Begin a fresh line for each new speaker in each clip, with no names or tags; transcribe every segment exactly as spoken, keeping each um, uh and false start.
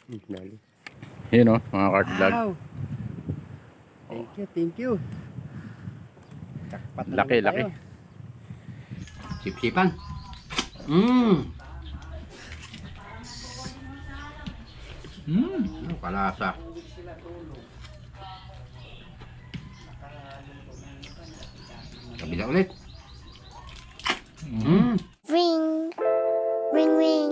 Yun o, mga kart vlog.
Wow. Thank you, thank you.
Laki, laki.
Sip-sipan. Mmm. Mmm. Ano kalasa. Kabila ulit. Mmm.
Ring. Ring ring.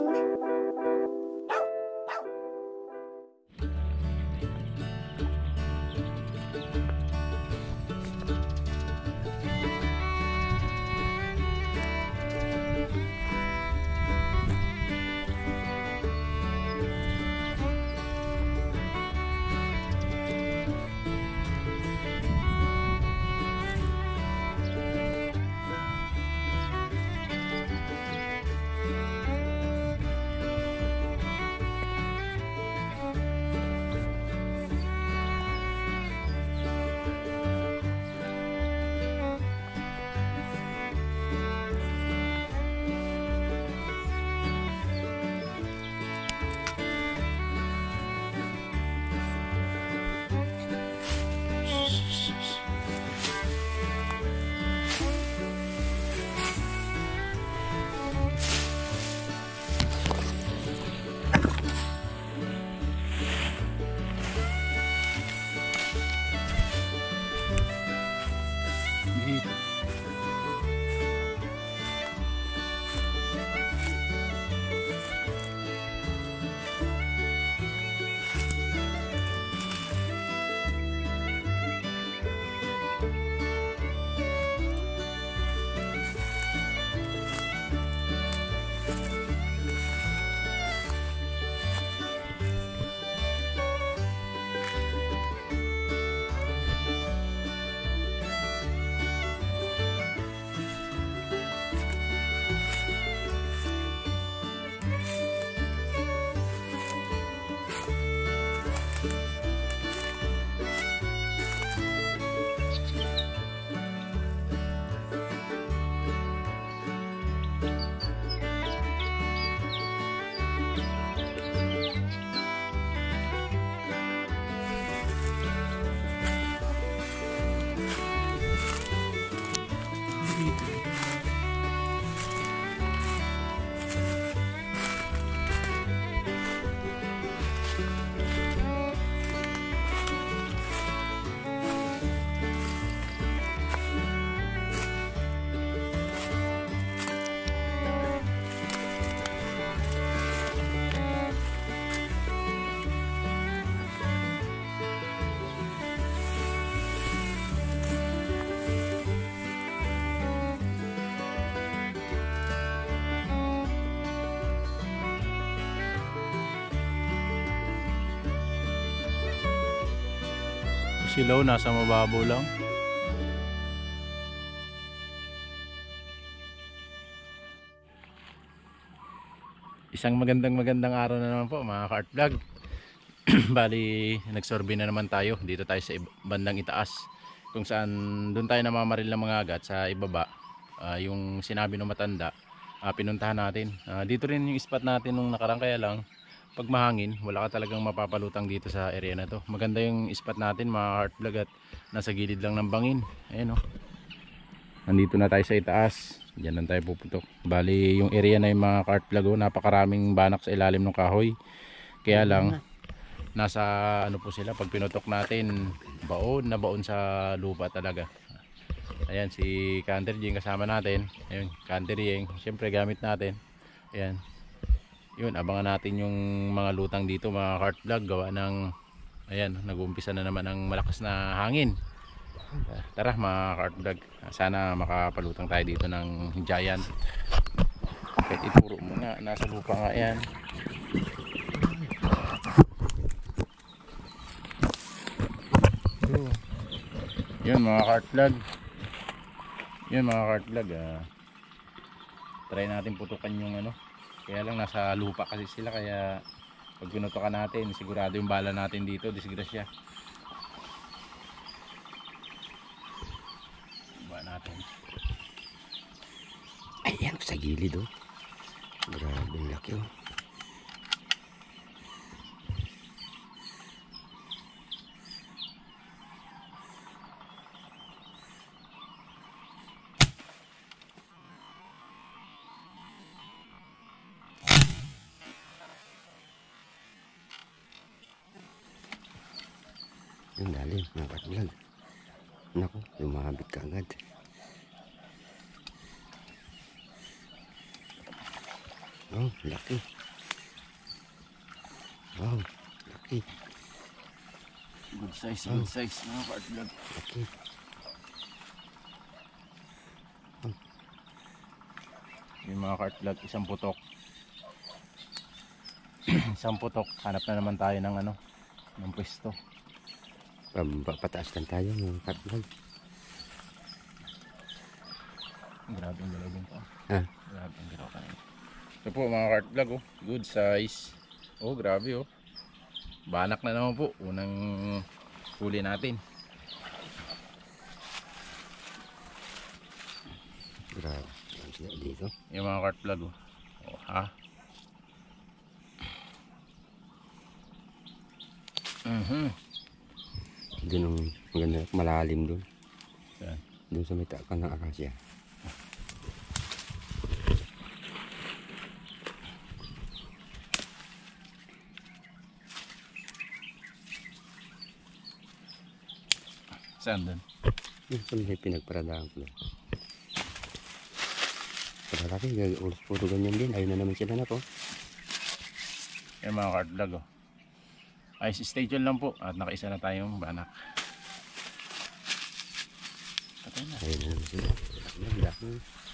Silaw nasa mababaw lang. Isang magandang magandang araw na naman po mga ka-art vlog. Bali nagsurvey na naman tayo. Dito tayo sa bandang itaas, kung saan doon tayo namamaril ng mga agat sa ibaba. uh, Yung sinabi ng matanda, uh, pinuntahan natin. uh, Dito rin yung spot natin nung nakarang, kaya lang pag mahangin wala ka talagang mapapalutang dito sa area na to. Maganda yung spot natin mga ka-art vlog, at nasa gilid lang ng bangin. Ayan o, nandito na tayo sa itaas. Diyan lang tayo puputok. Bali yung area na yung mga ka-art vlog, oh, napakaraming banak sa ilalim ng kahoy. Kaya lang nasa ano po sila, pag pinutok natin baon na baon sa lupa talaga. Ayan si Canter Jing kasama natin. Ayun, Canter Jing, syempre gamit natin. Ayan, yun, abangan natin yung mga lutang dito mga ka-art vlog. Gawa ng, ayan, nag-uumpisa na naman ang malakas na hangin. Tara mga ka-art vlog, sana makapalutang tayo dito ng giant. Kahit ituro mo nga, nasa lupa nga yan. Yun mga ka-art vlog, yun mga ka-art vlog, ah, try natin putukan yung ano. Kaya lang nasa lupa kasi sila, kaya pag pinutukan natin sigurado yung bala natin dito disgrasya. Ba natin.
Ayan sa gilid oh. Grabe laki oh.
Ang lalim, mga ka-vlog. Naku, lumabit ka agad. Oh, laki. Wow, laki.
Good size,
good
size mga ka-vlog.
Laki.
Yung mga ka-vlog, isang putok. Isang putok, hanap na naman tayo ng ano, ng pwesto.
Pababa, pataas lang tayo, mga ka-vlog.
Grabe ang galaw din pa.
Ha?
Grabe ang galaw kanina. Ito po mga ka-vlog, oh. Good size. Oh, grabe oh. Banak na naman po, unang huli natin.
Grabe. Ang sila dito.
Yung mga ka-vlog, oh. Oh, ha? Mhm.
Doon ang maganda, malalim doon.
Saan?
Doon sa may takang ng akasya.
Saan doon?
Doon sa may pinagparadahan ko. Paralaki, ulos puro ganyan din. Ayun na naman sila na po.
Yung mga ka-vlog, oh. Ay, stay tuned lang po at nakaisa na tayong banak. Patay na.
Ayun na naman sila. Laki.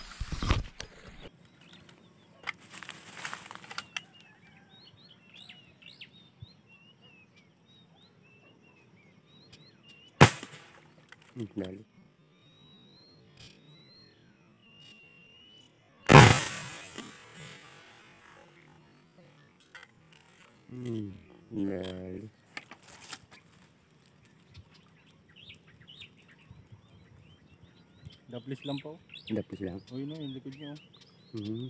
Hmm, dali. Hmm, dali.
Daplis lang po.
Dapis lang.
Uy no, yung likod niya.
Hmm.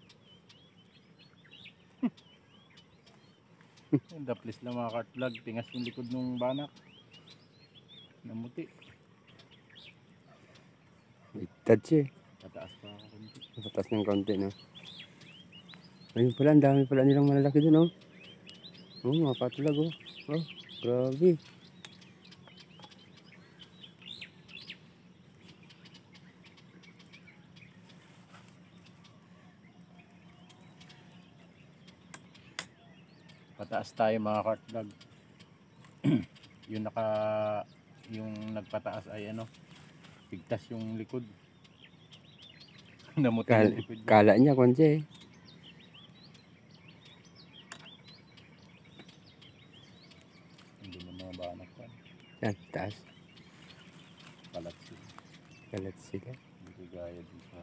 Yung daplis lang mga ka-vlog. Tingas yung likod ng banak. Namuti.
May touch eh.
Pataas pa ako kunti.
Patas ng kaunti na. Ayun pala, ang dami pala nilang malalaki dun oh. Oh, mga katulag oh. Oh, grabe.
Pataas tayo mga ka-vlog. Yung naka yung nagpataas ay ano, pigtas yung likod. Namuti
Kala,
yung likod niya.
kala niya konti eh.
Hindi mo mga banak pa.
Yan, taas.
Kalat sila.
Kalat sila.
Hindi ko gaya din sa...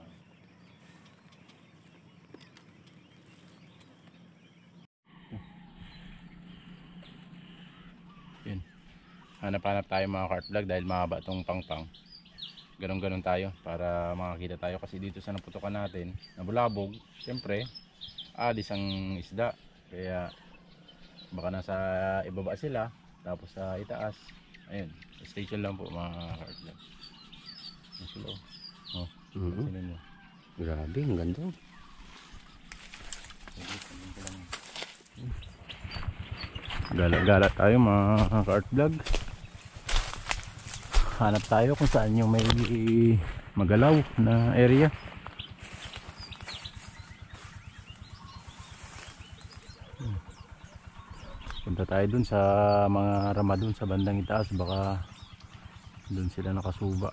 Yun. Hanap-hanap tayo mga ka-vlog dahil mahaba itong pangpang. Ganon-ganon tayo para makakita tayo kasi dito sa naputukan natin nabulabog, siyempre alis ang isda, kaya baka nasa ibaba sila tapos sa itaas. Ayun, stay tuned lang po mga ka-vlog. Ang silo. Oh,
Mhm.
sino nyo?
Grabe, ang ganda.
Gala-gala tayo mga ka-vlog. Hanap tayo kung saan yung may magalaw na area. Punta tayo dun sa mga rama dun sa bandang itaas, baka dun sila nakasuba.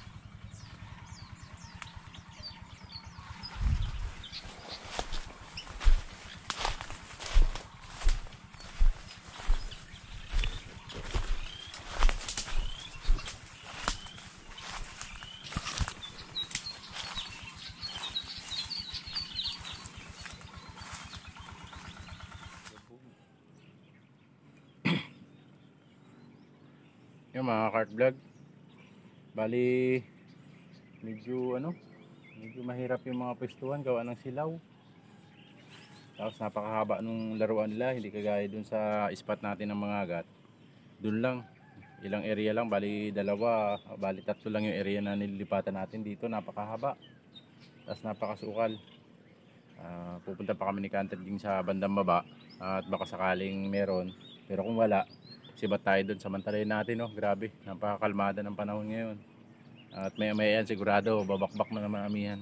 Yung mga cart vlog, bali medyo ano, medyo mahirap yung mga pwestuhan gawa ng silaw. Tapos napakahaba nung laruan nila, hindi kagaya dun sa spot natin ng mga agat. Dun lang, ilang area lang, bali dalawa, bali tatlo lang yung area na nililipatan natin dito, napakahaba. Tapos napakasukal. Uh, pupunta pa kami ni Canter Ding sa bandang baba at baka sakaling meron, pero kung wala, sibat tayo doon, samantalayin natin, no? Grabe, napakakalmada ng panahon ngayon. At may may yan sigurado, babakbak na naman amihan.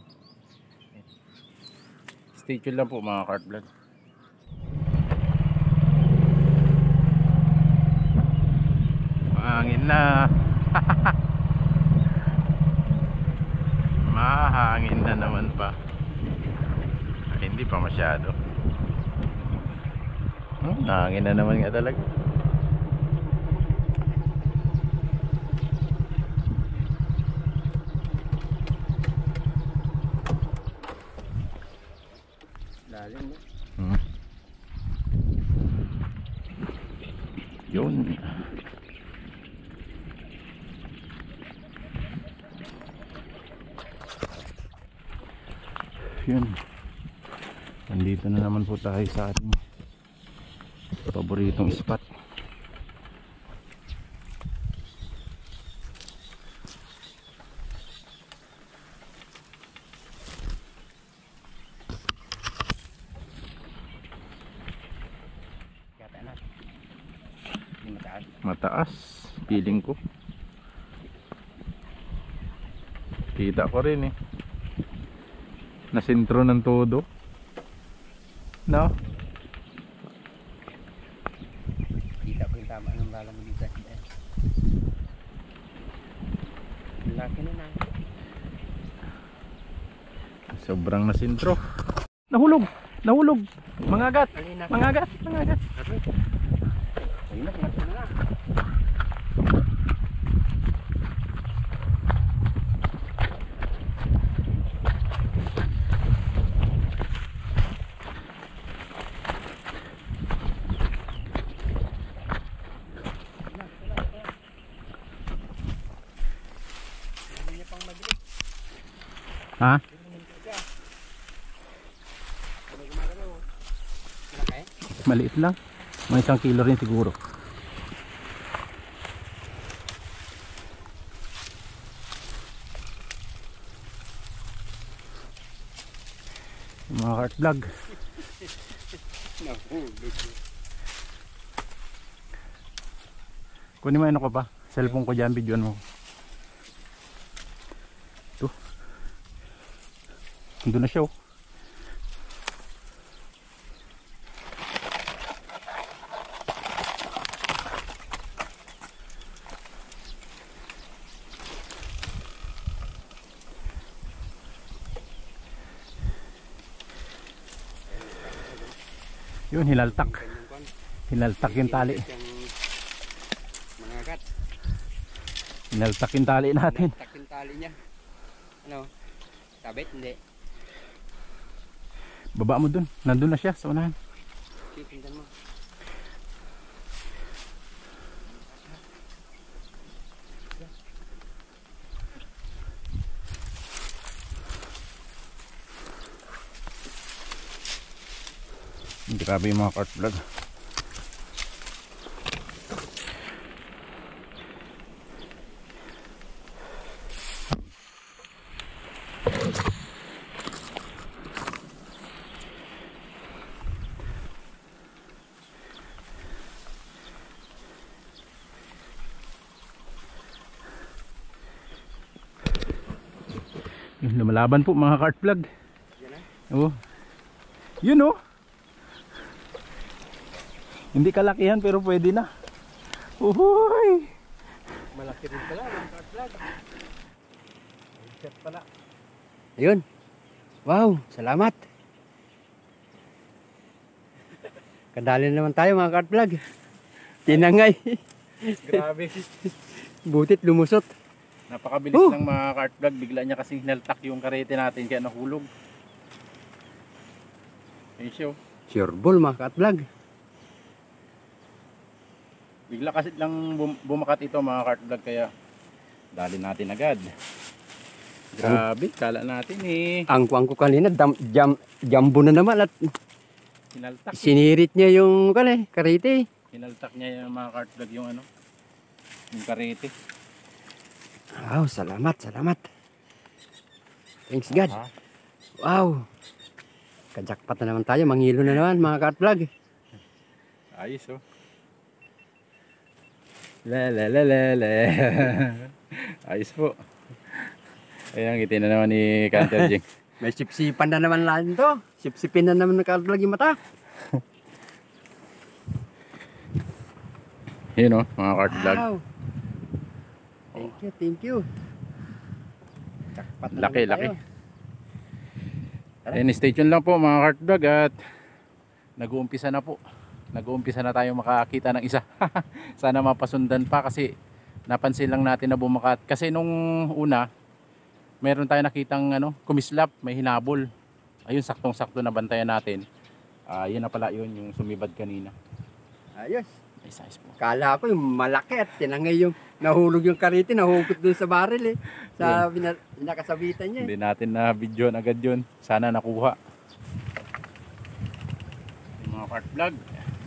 Stay tuned lang po mga Cart Vlog. Mahangin na. Mahangin na naman pa. Ay, hindi pa masyado. Hmm, nahangin na naman nga talaga.
Lalim no?
Hmm. Yun. Yun. Nandito na naman po tayo sa ating paboritong spot. Mataas, feeling ko. Kita ko rin eh. Nasintro ng todo. No?
Kita ko yung tama ng bala mo dito. Ang laki na na.
Sobrang nasintro. Nahulog! Nahulog! Mangagat!
Alina.
Mangagat! Mangagat!
Ayun na, laki na na.
Ha? Maliit lang. Mga isang kilo rin siguro. Mga Cart Vlog. Kunin mo ano ko pa. Cellphone ko dyan, videoan mo. Ito. Doon na siya oh. Yun, hinaltak. Hinaltak yung tali.
Mangagat.
Hinaltak yung tali natin.
Hinaltak yung tali niya. Ano? Sabit? Hindi.
Baba mo dun. Nandun na siya sa unahan.
Tingnan mo.
Grabe yung mga Cart Vlog. Yun, lumalaban po mga Cart Vlog. Oh. Yun oh. Hindi kalakihan pero pwede na. Uhuy!
Malaki rin pala ang Cart Vlog. Set pala. Ayun. Wow, salamat. Kadali naman tayo mga Cart Vlog. Tinangay.
Grabe.
Butit lumusot.
Napakabilis
Oh.
ng mga Cart Vlog. Bigla niya kasing hinaltak yung karete natin kaya nahulog. Ayun siya oh.
Sure ball mga Cart Vlog.
Bigla kasi lang bum bumakat ito mga Cart Vlog kaya dali natin agad. Grabe, kala natin eh.
Ang kuwang ko kanina, dam, jam, jambo na naman at
Hinaltak.
sinirit niya yung kane, karite.
Hinaltak niya yung mga Cart Vlog yung ano. Yung karete.
Wow, salamat, salamat. Thanks God.
Ah,
Wow. Kajakpat na naman tayo, mangilo na naman mga Cart Vlog.
ayos oh. Lele, lele, lele. Ayos po. Ayan, ngiti na naman ni Canter Jing.
May sipsipan na naman lang to. Sipsipin na naman nakalag yung mata.
Yun o, mga kart vlog.
Wow. Thank you, thank you. Jackpot na
Laki,
naman
laki.
tayo.
Ayan, stay tuned lang po mga kart vlog at nag-uumpisa na po. Nag-uumpisa na tayo makakita ng isa. Sana mapasundan pa kasi napansin lang natin na bumakat. Kasi nung una, meron tayo nakitang ano, kumislap, may hinabol. Ayun, saktong-sakto na bantayan natin. Ah, yun na pala yun, yung sumibad kanina.
Ayos.
Ay, size po.
Kala ko yung malaki at tinangay yung nahulog yung karite, nahugot dun sa baril eh. Sa bina- nakasabitan niya eh.
Hindi natin na video agad yun. Sana nakuha. Yung mga kart vlog.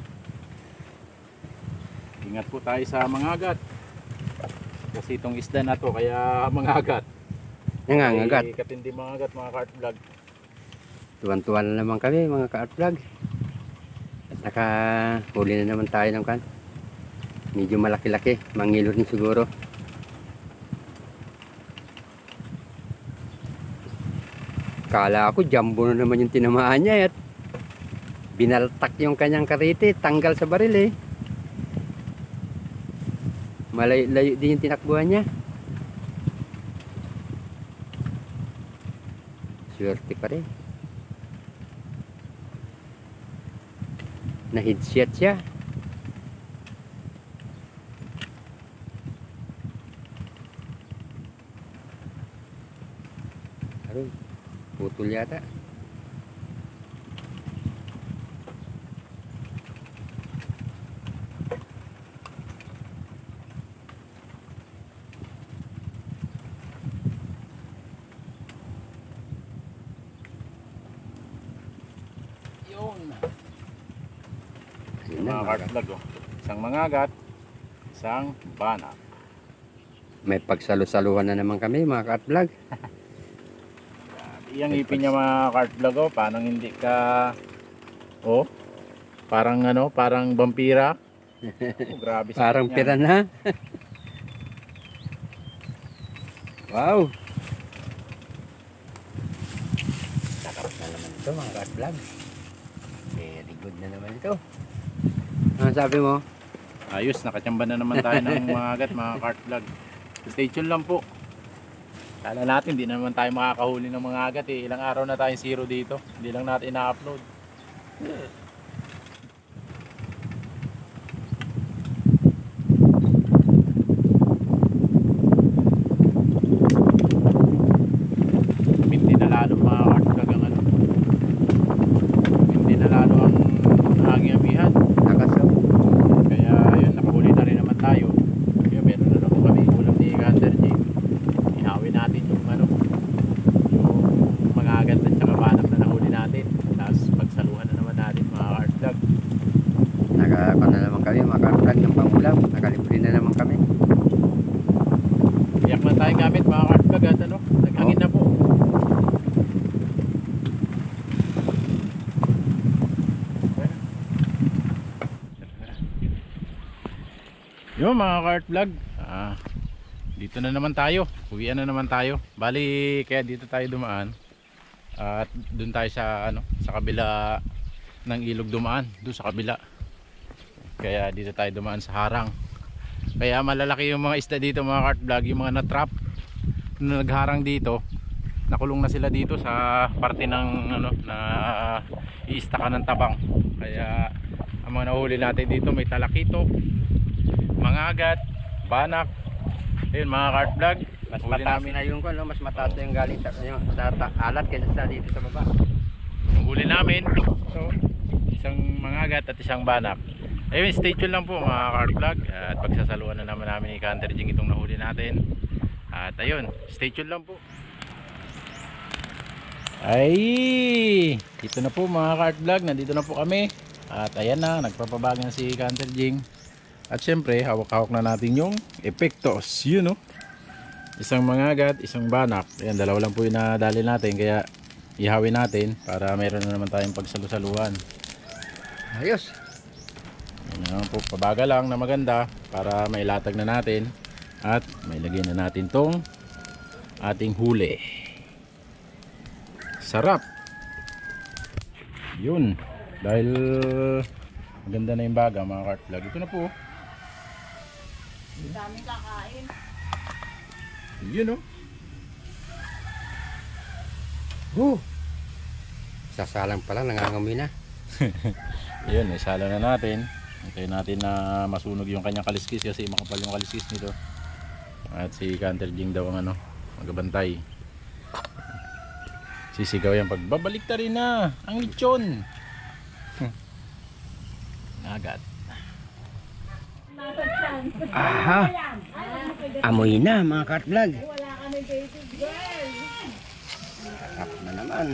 Ingat po tayo sa mangagat. Kasi itong isda na to kaya mangagat.
Nangangagat.
Ay, katindi mangagat mga kart vlog.
Tuwan-tuwan na naman kami mga ka-art vlog. At nakahuli na naman tayo ng kan. Medyo malaki-laki. Mangilo rin siguro. Kala ko jumbo na naman yung tinamaan niya at binaltak yung kanyang karite. Tanggal sa baril eh. Malayo din yung tinakbuhan niya. Swerte pa rin. Na-headshot siya. Aroy, putol yata.
Yun.
Ayun
Mga
na,
kart
mga-
vlog oh. Isang mangagat, isang banak.
may pagsalo-saluhan na naman kami mga ka-art vlog.
Iyang ipin niya mga kart vlog oh. Parang hindi ka oh. Parang ano, parang vampira. Oh, grabe sa
Parang
kanya.
pirana. Wow. Sarap na naman ito mga ka-art vlog. Very good na naman ito. Ano sabi mo?
Ayos, nakachamba na naman tayo ng mga agat, mga kart vlog. Stay tuned lang po. Kala natin, hindi naman tayo makakahuli ng mga agat eh. Ilang araw na tayong zero dito. Hindi lang natin na-upload. Hindi na lalo mga kart vlog ang ano. Hindi na lalo ang hangin abihan.
Nakaso.
Kaya yun, nakahuli na rin naman tayo. Kaya meron na naman kami ulam ni Canter J. Ihawin natin yung ano, yung mga agat at saka banak na nahuli natin. Tapos pagsaluhan na naman natin mga art vlog.
Nakakon na naman kami mga ka-art vlog ng pangulam. Nakalibre na naman kami.
Iyak lang tayong gamit mga art vlog at ano, naghangin na po. Yung mga kart vlog, ah, dito na naman tayo, uwian na naman tayo. Bali, kaya dito tayo dumaan. At doon tayo sa ano, sa kabila ng ilog dumaan, doon sa kabila. Kaya dito tayo dumaan sa harang. Kaya malalaki yung mga isda dito mga kart vlog, yung mga na-trap na nagharang dito. Nakulong na sila dito sa parte ng ano na iistakan ng tabang. Kaya ang mga nahuli natin dito may talakito, mangagat, banak. Ayun mga kart vlog,
Mas
huli
mataas
namin
na yung ko, no? Mas mataas na yung galing sa, yung, sa ta- alat kaysa sa dito sa baba.
yung huli namin. So, isang mangagat at isang banak. Ayun, stay tuned lang po mga kart vlog. At pagsasaluhan na naman namin ni Canter Jing itong nahuli natin. At ayun, stay tuned lang po. Ay, dito na po mga kart vlog, nandito na po kami. At ayan na, nagpapabag na si Canter Jing. At syempre, hawak-hawak na natin yung epektos, yun no. Isang mangagat, isang banak. Ayan, dalawa lang po yung nadali natin, kaya ihawin natin para meron na naman tayong pagsalusaluhan.
Ayos.
Yan naman po, pabaga lang na maganda para mailatag na natin at may lagyan na natin tong ating huli. Sarap. Yun. Dahil maganda na yung baga mga cart vlog. Ito na po.
Daming kakain.
Yun oh.
Oh! Sasalang pala, nangangamoy na.
Yun, isalo na natin. Hintayin natin na masunog yung kanyang kaliskis kasi makapal yung kaliskis nito. At si Canter Jing daw ang ano, magabantay. Sisigaw yan pag babalik ta rin na ang lechon. Agat.
Aha! Amoy na mga ka-vlog.
Wala ka ng baby girl.
Sarap na naman.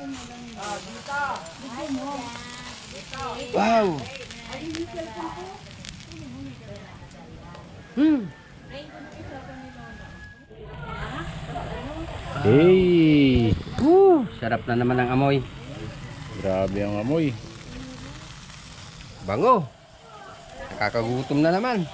Wow! Hmm.
Hey!
Woo! Sarap na naman ang amoy.
Grabe ang amoy.
Bango. Nakakagutom na naman.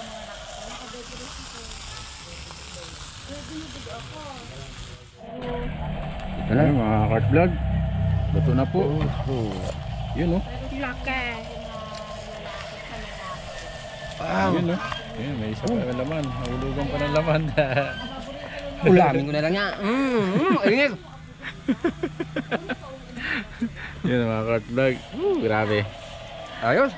Ito na.
Ano mga cart vlog? Luto na po.
Oh.
Yun oh.
Laki.
Wow!
Yun oh. Yun, may isa pa ng laman. Nahulugan pa ng laman.
Ulamin ko na lang nga. Mm, mm, ingit.
Yun mga cart vlog. Uh, grabe.
Ayos.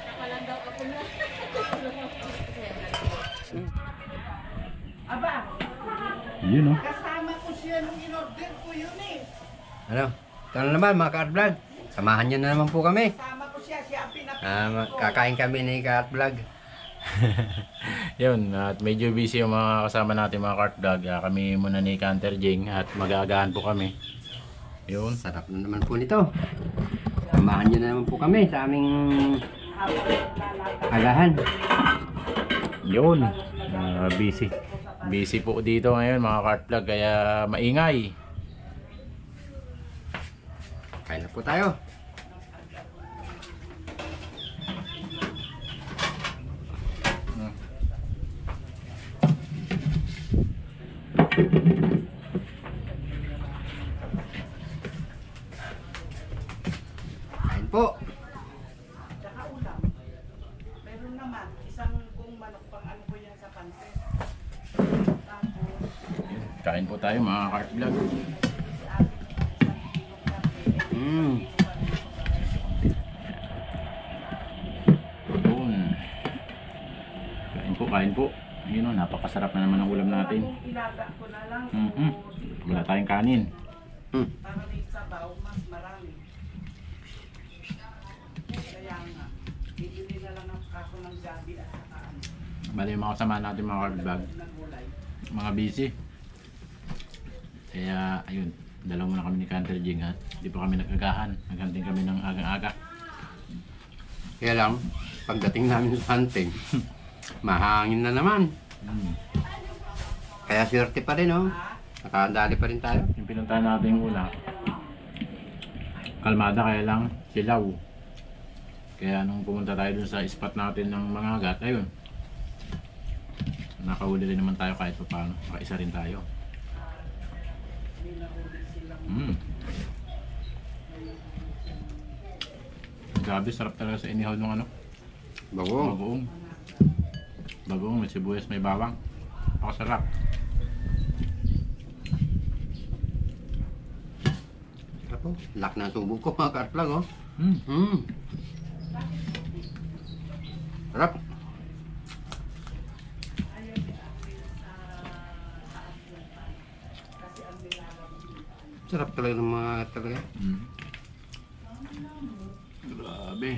Yun oh.
Kasama ko siya nung in-order ko yun eh.
Ano? Ito na naman mga ka-vlog. Samahan niyo na naman po kami.
Kasama ko siya, siya ang pinapit
Ah, ma- kakain kami ni ka-vlog.
Yun, at medyo busy yung mga kasama natin mga cart vlog. Ah, kami muna ni Canter Jing at mag-aagahan po kami. Yun.
Sarap na naman po nito. Samahan niyo na naman po kami sa aming agahan.
Yun. Ah, busy. Busy po dito ngayon mga cart vlog kaya maingay.
Kain na po tayo. Kain po.
Tsaka ulam. Meron naman, isang kung manok pang ano ko yan sa pansit. Tapos,
Kain po tayo mga cart vlog.
Mm.
Yun. Kain po, kain po. Yun o, napakasarap na naman ang ulam natin.
kung ilaga ko na lang,
Mm-mm. Wala tayong kanin.
Mm.
para may sabaw, mas marami. Kaya nga, bibili na lang ako ng gabi at saka ano,
Bali yung mga kasama natin mga cart vlog.
ng gulay.
Mga busy. Kaya ayun, dalawa muna kami ni Canter Jing at di pa kami nagagahan. Naghanting kami ng agang-aga.
Kaya lang, pagdating namin sa hunting, mahangin na naman.
Hmm.
Kaya swerte pa rin, oh. Nakadali pa rin tayo.
Yung pinuntahan natin yung una, kalmada kaya lang silaw. Kaya nung pumunta tayo dun sa spot natin ng mga agat, ayun, nakahuli rin naman tayo kahit pa paano. Nakaisa rin tayo. Mm. Grabe, sarap talaga sa inihaw ng ano,
Bago.
bagoong. Bagoong, may sibuyas, may bawang. Pakasarap.
Sarap po. Lak na ang tubo ko, mga ka-vlog, oh.
Mm.
Mm. Sarap. Sarap talaga ng mga talaga.
Mm. Grabe.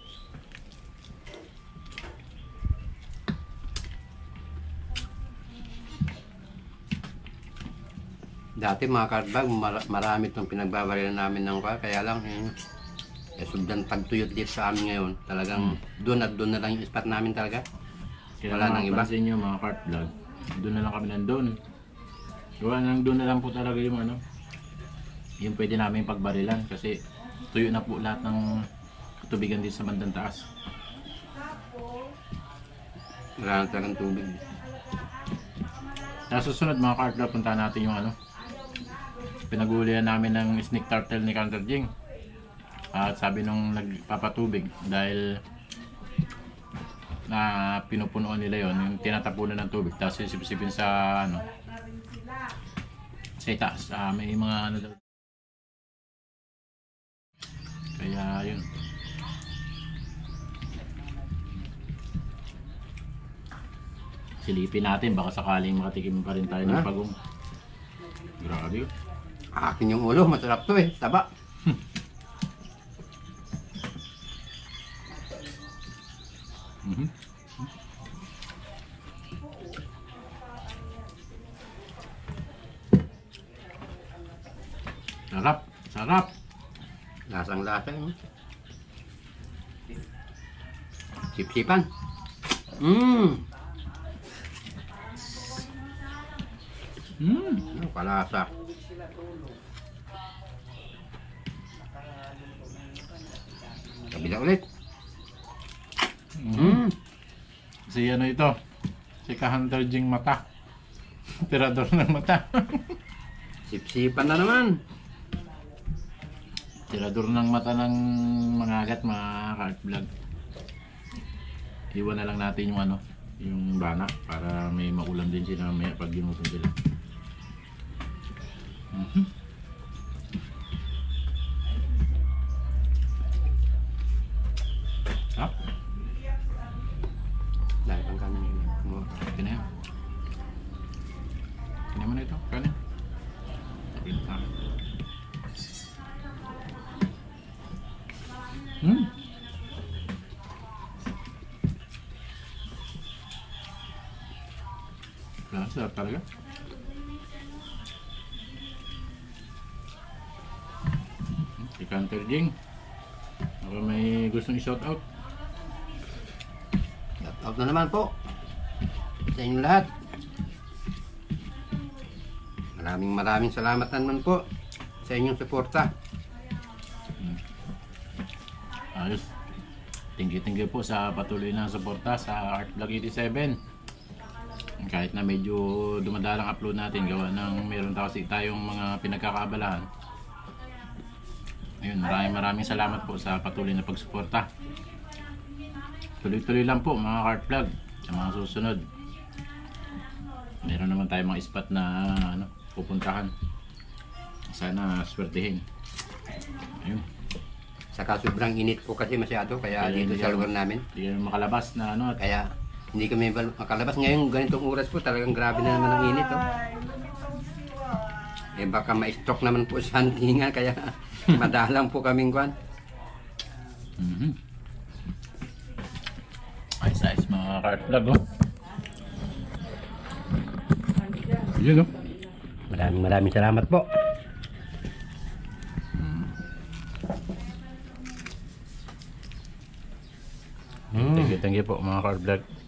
Dati mga ka-vlog, mar- marami itong pinagbabarilan namin ng kwa. Kaya lang, eh, eh sundan pagtuyot dito sa amin ngayon. Talagang doon at doon na lang yung spot namin talaga.
Kaya
Wala
mga
nang iba.
pansin nyo mga cart vlog, doon na lang kami nandun. Gawa nang doon na lang po talaga yung ano, yung pwede namin pagbarilan kasi tuyo na po lahat ng tubigan dito sa bandang taas.
Wala na talagang tubig.
Sa susunod mga ka-art, punta natin yung ano, pinagulihan namin ng snake turtle ni Counter Jing. At sabi nung nagpapatubig, dahil na pinupunuan nila yon, yung tinatapunan ng tubig, tapos sisipsipin sa ano, sa itaas. Ah, may mga ano daw. Kaya yun. Silipin natin, baka sakaling makatikim pa rin tayo ng
Ha?
pagong. Grabe yun.
Akin yung ulo, masarap to eh. Taba.
Mhm. Sarap, sarap.
Lasang lasa yun. Sip-sipan. Mmm.
Mm.
Ano kalasa. Kabila ulit.
Mm.
Mmm.
Si ano ito? Si Ka-Hunter Jing mata. Tirador ng mata.
Sip-sipan na naman.
Tirador ng mata ng mga agat, mga ka-art vlog. Iwan na lang natin yung ano, yung bana para may maulam din sila may pag ginutom sila. Mhm. Ah,
Dahil pang kanin. Mo.
okay na yan. Kanya mo na ito, kanin. Pinta. Hmm. Ah, sarap talaga. Si Counter Jing. Ako may gustong i-shout out.
Shout out na naman po. Sa inyong lahat. Maraming maraming salamat na naman po sa inyong suporta.
Ayos. Thank you, thank you po sa patuloy na suporta sa Art Vlog eighty-seven. Kahit na medyo dumadalang upload natin, gawa ng meron kasi tayong mga pinagkakaabalahan. Ayun, maraming maraming salamat po sa patuloy na pagsuporta. Tuloy-tuloy lang po mga Art Vlog sa mga susunod. Meron naman tayong mga spot na ano, pupuntahan. Sana swertihin. Ayun.
Saka sobrang init po kasi masyado kaya
Kaya
dito
hindi
sa
ako-
lugar namin.
Hindi kami makalabas na ano at
Kaya hindi kami bal- makalabas ngayon ganitong oras po talagang grabe na naman ang init oh. Eh baka ma-stroke naman po sa hantingan kaya madalang po kaming kwan.
Mhm. Ayos ayos mga Art Vlog oh. Yun oh.
Maraming maraming salamat po.
Thank you, thank you po mga Art Vlog.